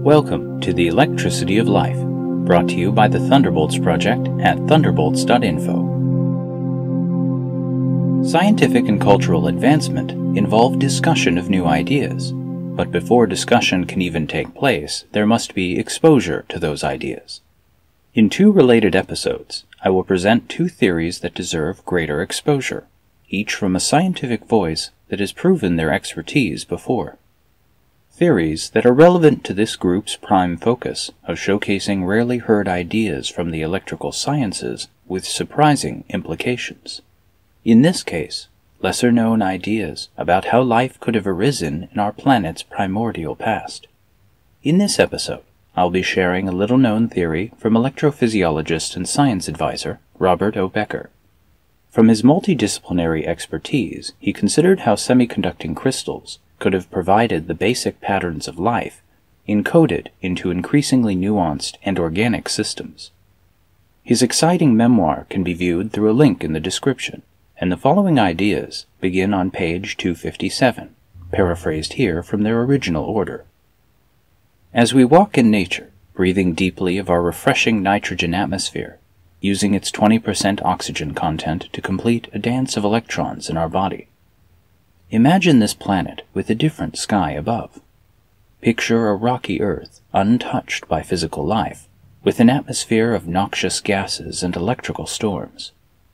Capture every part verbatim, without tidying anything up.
Welcome to the Electricity of Life, brought to you by the Thunderbolts project at thunderbolts dot info. Scientific and cultural advancement involve discussion of new ideas, but before discussion can even take place, there must be exposure to those ideas. In two related episodes, I will present two theories that deserve greater exposure, each from a scientific voice that has proven their expertise before. Theories that are relevant to this group's prime focus of showcasing rarely heard ideas from the electrical sciences with surprising implications. In this case, lesser-known ideas about how life could have arisen in our planet's primordial past. In this episode, I'll be sharing a little-known theory from electrophysiologist and science advisor Robert O. Becker. From his multidisciplinary expertise, he considered how semiconducting crystals could have provided the basic patterns of life, encoded into increasingly nuanced and organic systems. His exciting memoir can be viewed through a link in the description, and the following ideas begin on page two fifty-seven, paraphrased here from their original order. As we walk in nature, breathing deeply of our refreshing nitrogen atmosphere, using its twenty percent oxygen content to complete a dance of electrons in our body, imagine this planet with a different sky above. Picture a rocky Earth, untouched by physical life, with an atmosphere of noxious gases and electrical storms.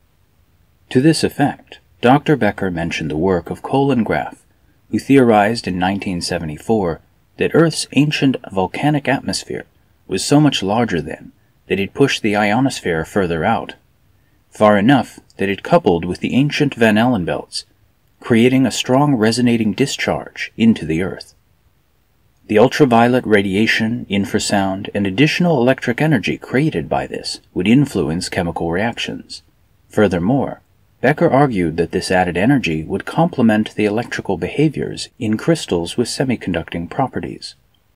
To this effect, Doctor Becker mentioned the work of Cole Graf, who theorized in nineteen seventy-four that Earth's ancient volcanic atmosphere was so much larger then that it pushed the ionosphere further out, far enough that it coupled with the ancient Van Allen belts, creating a strong resonating discharge into the Earth. The ultraviolet radiation, infrasound, and additional electric energy created by this would influence chemical reactions. Furthermore, Becker argued that this added energy would complement the electrical behaviors in crystals with semiconducting properties.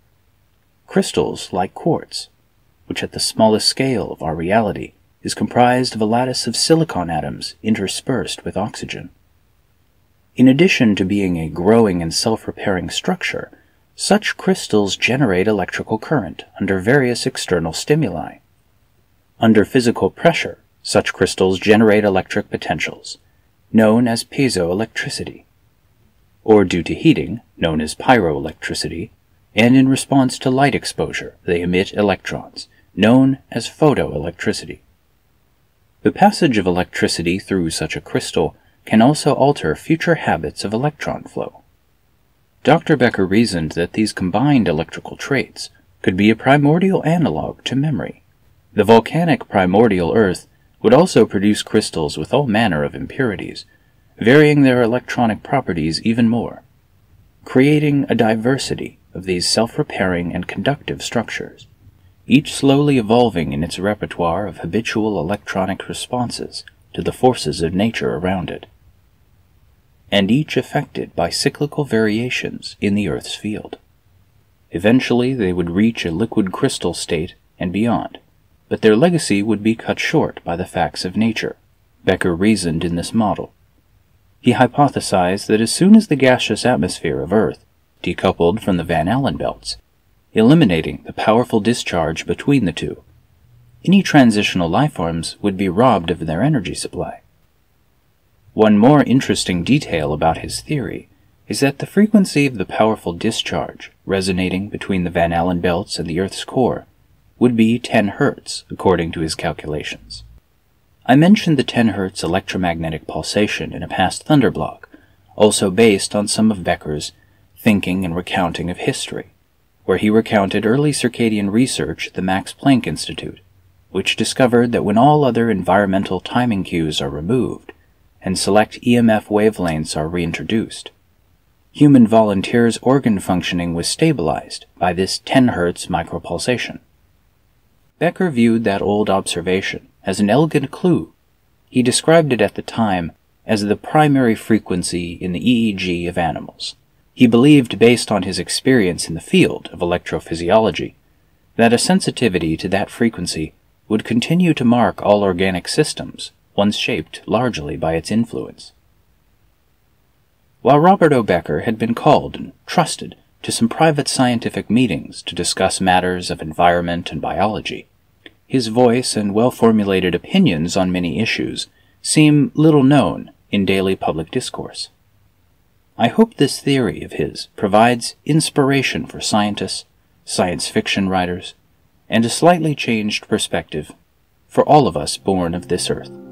Crystals like quartz, which at the smallest scale of our reality is comprised of a lattice of silicon atoms interspersed with oxygen. In addition to being a growing and self-repairing structure, such crystals generate electrical current under various external stimuli. Under physical pressure, such crystals generate electric potentials, known as piezoelectricity, or due to heating, known as pyroelectricity, and in response to light exposure, they emit electrons, known as photoelectricity. The passage of electricity through such a crystal can also alter future habits of electron flow. Doctor Becker reasoned that these combined electrical traits could be a primordial analog to memory. The volcanic primordial Earth would also produce crystals with all manner of impurities, varying their electronic properties even more, creating a diversity of these self-repairing and conductive structures, each slowly evolving in its repertoire of habitual electronic responses to the forces of nature around it, and each affected by cyclical variations in the Earth's field. Eventually they would reach a liquid crystal state and beyond, but their legacy would be cut short by the facts of nature, Becker reasoned in this model. He hypothesized that as soon as the gaseous atmosphere of Earth decoupled from the Van Allen belts, eliminating the powerful discharge between the two, any transitional lifeforms would be robbed of their energy supply. One more interesting detail about his theory is that the frequency of the powerful discharge resonating between the Van Allen belts and the Earth's core would be ten hertz, according to his calculations. I mentioned the ten hertz electromagnetic pulsation in a past Thunderblock, also based on some of Becker's thinking and recounting of history, where he recounted early circadian research at the Max Planck Institute, which discovered that when all other environmental timing cues are removed and select E M F wavelengths are reintroduced, human volunteers' organ functioning was stabilized by this ten hertz micropulsation. Becker viewed that old observation as an elegant clue. He described it at the time as the primary frequency in the E E G of animals. He believed, based on his experience in the field of electrophysiology, that a sensitivity to that frequency would continue to mark all organic systems, once shaped largely by its influence. While Robert O. Becker had been called and trusted to some private scientific meetings to discuss matters of environment and biology. His voice and well-formulated opinions on many issues seem little known in daily public discourse. I hope this theory of his provides inspiration for scientists, science fiction writers, and a slightly changed perspective for all of us born of this earth.